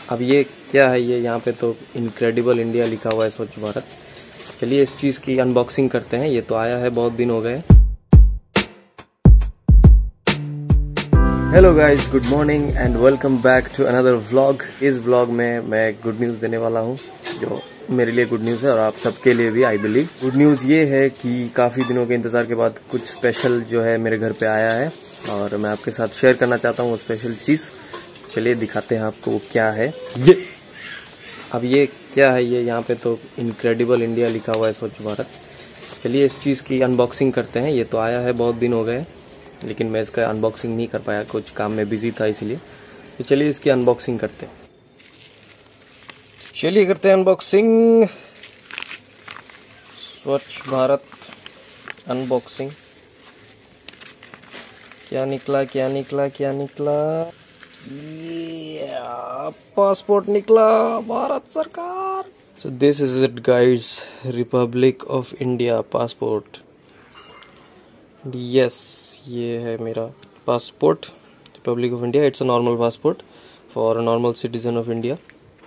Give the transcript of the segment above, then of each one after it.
अब ये क्या है, ये यहाँ पे तो इनक्रेडिबल इंडिया लिखा हुआ है, स्वच्छ भारत। चलिए इस चीज़ की अनबॉक्सिंग करते हैं। ये तो आया है, बहुत दिन हो गए। Hello guys, good morning and welcome back to another vlog. इस व्लॉग में मैं गुड न्यूज़ देने वाला हूँ, जो मेरे लिए गुड न्यूज़ है और आप सबके लिए भी, आई बिलीव। गुड न्यूज़ ये है कि काफ़ी दिनों के इंतज़ार के बाद कुछ स्पेशल जो है मेरे घर पे आया है और मैं आपके साथ शेयर करना चाहता हूँ वो स्पेशल चीज़। चलिए दिखाते हैं आपको वो क्या है। अब ये क्या है, ये यहाँ पे तो इनक्रेडिबल इंडिया लिखा हुआ है, स्वच्छ भारत। चलिए इस चीज़ की अनबॉक्सिंग करते हैं। ये तो आया है, बहुत दिन हो गए, लेकिन मैं इसका अनबॉक्सिंग नहीं कर पाया, कुछ काम में बिजी था इसलिए। तो चलिए इसकी अनबॉक्सिंग करते हैं। चलिए करते हैं अनबॉक्सिंग। स्वच्छ भारत अनबॉक्सिंग। क्या निकला क्या निकला क्या निकला? पासपोर्ट निकला, भारत सरकार। So this is it guys, republic of India passport. Yes, ये है मेरा passport, republic of India. It's a normal passport for a normal citizen of India.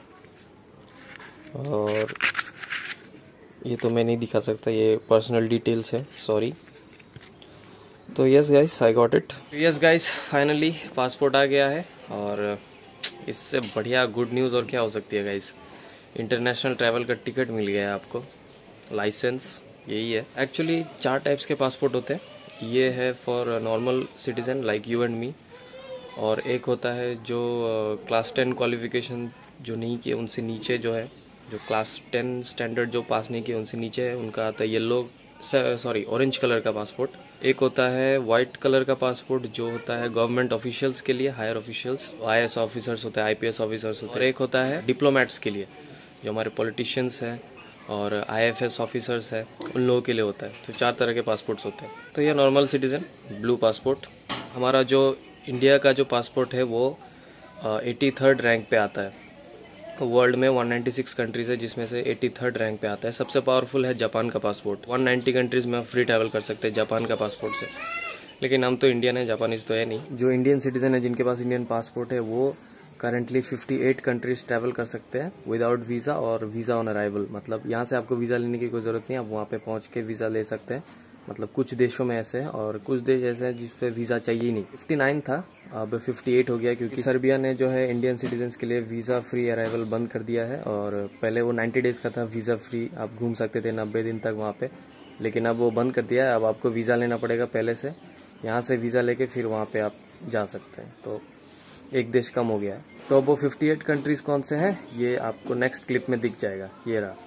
और ये तो मैं नहीं दिखा सकता, ये पर्सनल डिटेल्स है, सॉरी। तो yes guys, I got it. Yes guys, finally passport आ गया है और इससे बढ़िया गुड न्यूज़ और क्या हो सकती है गाइस। इंटरनेशनल ट्रैवल का टिकट मिल गया है आपको, लाइसेंस, यही है। एक्चुअली 4 टाइप्स के पासपोर्ट होते हैं। ये है for normal citizen like you and me, और एक होता है जो क्लास 10 क्वालिफिकेशन जो नहीं किए उनसे नीचे, जो है जो क्लास 10 स्टैंडर्ड जो पास नहीं किए उनसे नीचे है, उनका आता है येलो, सॉरी ऑरेंज कलर का पासपोर्ट। एक होता है वाइट कलर का पासपोर्ट जो होता है गवर्नमेंट ऑफिशियल्स के लिए, हायर ऑफिशियल्स, आईएएस ऑफिसर्स होते हैं, आईपीएस ऑफिसर्स होते हैं। और एक होता है डिप्लोमेट्स के लिए, जो हमारे पॉलिटिशियंस हैं और आईएफएस ऑफिसर्स है, उन लोगों के लिए होता है। तो 4 तरह के पासपोर्ट्स होते हैं। तो ये नॉर्मल सिटीजन ब्लू पासपोर्ट। हमारा जो इंडिया का जो पासपोर्ट है वो 83rd रैंक पे आता है। वर्ल्ड में 196 कंट्रीज है, जिसमें से 83rd रैंक पे आता है। सबसे पावरफुल है जापान का पासपोर्ट। 190 कंट्रीज में फ्री ट्रैवल कर सकते हैं जापान का पासपोर्ट से। लेकिन हम तो इंडियन है, जापानीज तो है नहीं। जो इंडियन सिटीजन है जिनके पास इंडियन पासपोर्ट है वो करंटली 58 कंट्रीज ट्रैवल कर सकते हैं विदाउट वीजा और वीजा ऑन अराइवल। मतलब यहाँ से आपको वीजा लेने की कोई जरूरत नहीं, आप वहाँ पे पहुँच के वीजा ले सकते हैं। मतलब कुछ देशों में ऐसे हैं और कुछ देश ऐसे हैं जिस पे वीजा चाहिए ही नहीं। 59 था, अब 58 हो गया, क्योंकि सर्बिया ने जो है इंडियन सिटीजन्स के लिए वीजा फ्री अराइवल बंद कर दिया है। और पहले वो 90 डेज का था वीजा फ्री, आप घूम सकते थे 90 दिन तक वहाँ पे, लेकिन अब वो बंद कर दिया है। अब आपको वीजा लेना पड़ेगा पहले से, यहाँ से वीजा लेके फिर वहाँ पे आप जा सकते हैं। तो एक देश कम हो गया है। तो अब वो 58 कंट्रीज कौन से हैं ये आपको नेक्स्ट क्लिप में दिख जाएगा। ये रहा।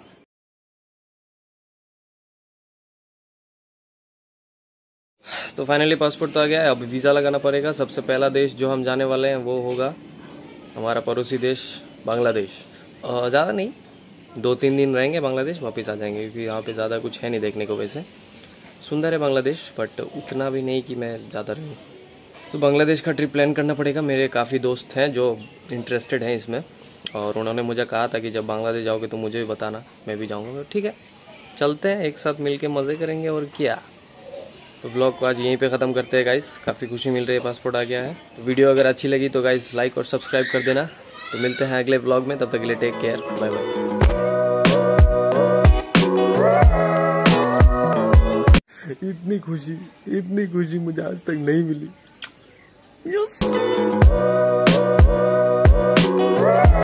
तो फाइनली पासपोर्ट तो आ गया है, अब वीज़ा लगाना पड़ेगा। सबसे पहला देश जो हम जाने वाले हैं वो होगा हमारा पड़ोसी देश बांग्लादेश। ज़्यादा नहीं, 2-3 दिन रहेंगे बांग्लादेश, वापस आ जाएंगे, क्योंकि यहाँ पे ज़्यादा कुछ है नहीं देखने को। वैसे सुंदर है बांग्लादेश, बट उतना भी नहीं कि मैं ज़्यादा रहूँ। तो बांग्लादेश का ट्रिप प्लान करना पड़ेगा। मेरे काफ़ी दोस्त हैं जो इंटरेस्टेड हैं इसमें, और उन्होंने मुझे कहा था कि जब बांग्लादेश जाओगे तो मुझे भी बताना, मैं भी जाऊँगा। ठीक है, चलते हैं, एक साथ मिल के मज़े करेंगे और क्या। तो ब्लॉग को आज यहीं पे ख़त्म करते हैं गाइस। काफ़ी खुशी मिल रही है, पासपोर्ट आ गया है। तो वीडियो अगर अच्छी लगी तो गाइस लाइक और सब्सक्राइब कर देना। तो मिलते हैं अगले ब्लॉग में, तब तक के लिए टेक केयर, बाय बाय। इतनी खुशी मुझे आज तक नहीं मिली। यस।